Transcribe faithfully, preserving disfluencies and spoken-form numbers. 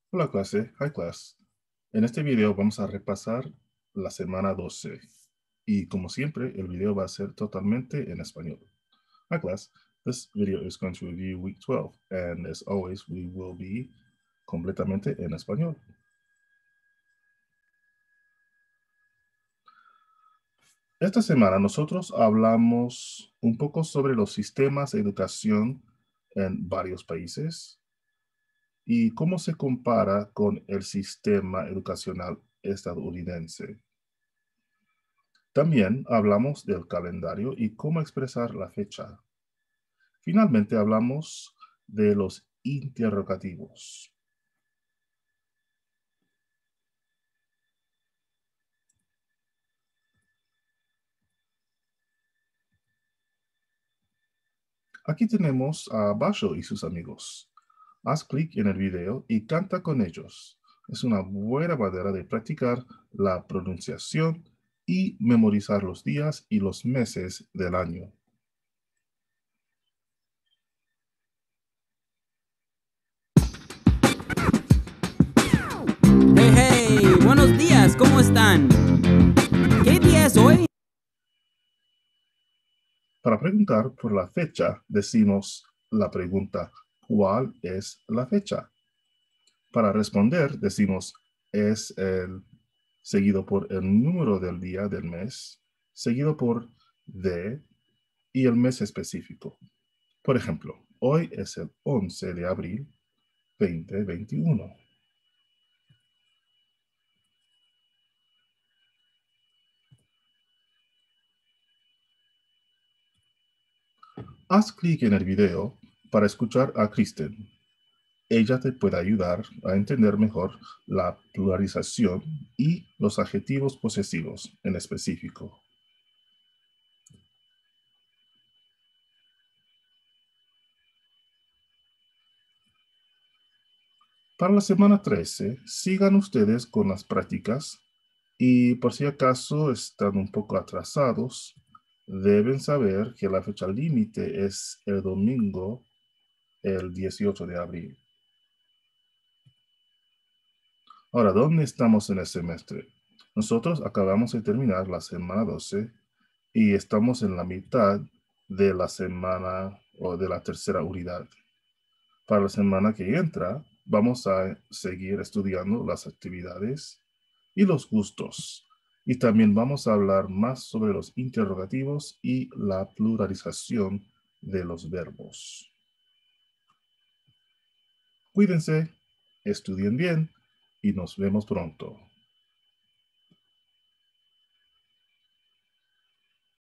Hola clase, hi class. En este video vamos a repasar la semana doce y como siempre el video va a ser totalmente en español. Hi class, this video is going to review week twelve and as always we will be completamente en español. Esta semana nosotros hablamos un poco sobre los sistemas de educación en varios países y cómo se compara con el sistema educacional estadounidense. También hablamos del calendario y cómo expresar la fecha. Finalmente hablamos de los interrogativos. Aquí tenemos a Basho y sus amigos. Haz clic en el video y canta con ellos. Es una buena manera de practicar la pronunciación y memorizar los días y los meses del año. Hey, hey, buenos días, ¿cómo están? ¿Qué día es hoy? Para preguntar por la fecha, decimos la pregunta ¿cuál es la fecha? Para responder, decimos es el seguido por el número del día del mes, seguido por de y el mes específico. Por ejemplo, hoy es el once de abril veinte veintiuno. Haz clic en el video para escuchar a Kristen. Ella te puede ayudar a entender mejor la pluralización y los adjetivos posesivos en específico. Para la semana trece, sigan ustedes con las prácticas y por si acaso están un poco atrasados, deben saber que la fecha límite es el domingo, el dieciocho de abril. Ahora, ¿dónde estamos en el semestre? Nosotros acabamos de terminar la semana doce y estamos en la mitad de la semana o de la tercera unidad. Para la semana que entra, vamos a seguir estudiando las actividades y los gustos. Y también vamos a hablar más sobre los interrogativos y la pluralización de los verbos. Cuídense, estudien bien y nos vemos pronto.